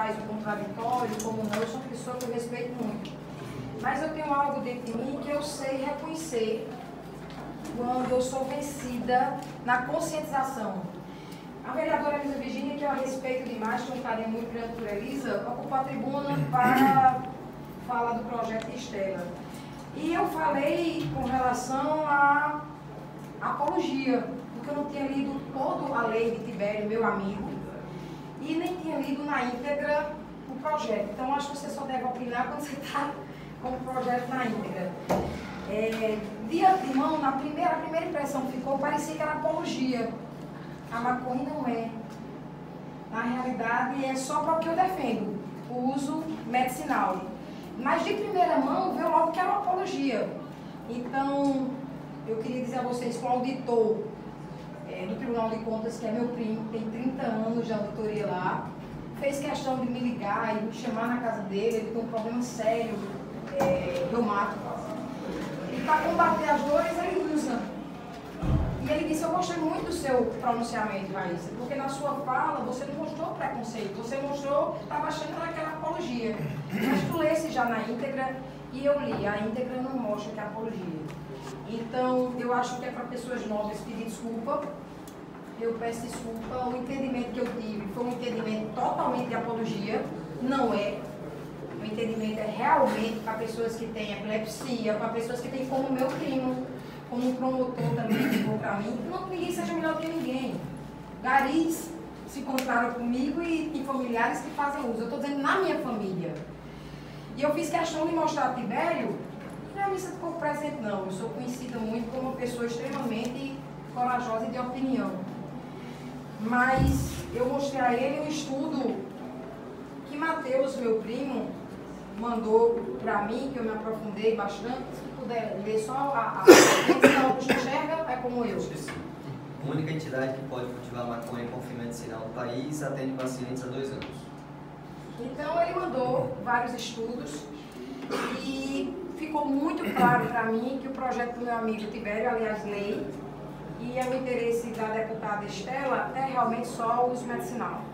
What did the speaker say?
traz o contraditório, como não, eu sou uma pessoa que eu respeito muito. Mas eu tenho algo dentro de mim que eu sei reconhecer quando eu sou vencida na conscientização. A vereadora Elisa Virgínia, que eu respeito demais, tenho um carinho muito grande por Elisa, ocupou a tribuna para falar do projeto de Estela. E eu falei com relação à apologia, porque eu não tinha lido toda a lei de Tibério, meu amigo, e nem tinha lido na íntegra o projeto. Então, acho que você só deve opinar quando você está com o projeto na íntegra. De antemão, a primeira impressão que ficou, parecia que era apologia. A maconha não é. Na realidade, é só para o que eu defendo, o uso medicinal. Mas de primeira mão, veio logo que era uma apologia. Então, eu queria dizer a vocês que o auditor do Tribunal de Contas, que é meu primo, tem 30 anos de auditoria lá, fez questão de me ligar e me chamar na casa dele, ele tem um problema sério, reumático. E para combater as dores, ele usa. E ele disse, eu gostei muito do seu pronunciamento, Raíssa, porque na sua fala você não mostrou preconceito, você mostrou, estava achando que era apologia. Mas tu lesse já na íntegra, e eu li, a íntegra não mostra que é apologia. Então, eu acho que é para pessoas novas pedir desculpa, eu peço desculpa, o entendimento que eu tive foi um entendimento totalmente de apologia, não é. O entendimento é realmente para pessoas que têm epilepsia, para pessoas que têm como meu primo, como um promotor também ligou para mim, não que ninguém seja melhor que ninguém. Garis se encontraram comigo e familiares que fazem uso. Eu estou dizendo na minha família. E eu fiz questão de mostrar a Tibério, e não é missa de corpo presente não, eu sou conhecida muito como uma pessoa extremamente corajosa e de opinião. Mas eu mostrei a ele um estudo que Matheus, meu primo, mandou para mim, que eu me aprofundei bastante. Se puder ler só a que enxerga, é como eu. A única entidade que pode cultivar maconha com fim medicinal no país atende pacientes há 2 anos. Então ele mandou vários estudos e ficou muito claro para mim que o projeto do meu amigo Tibério, aliás, lei, e o interesse da deputada Estela é realmente só o uso medicinal.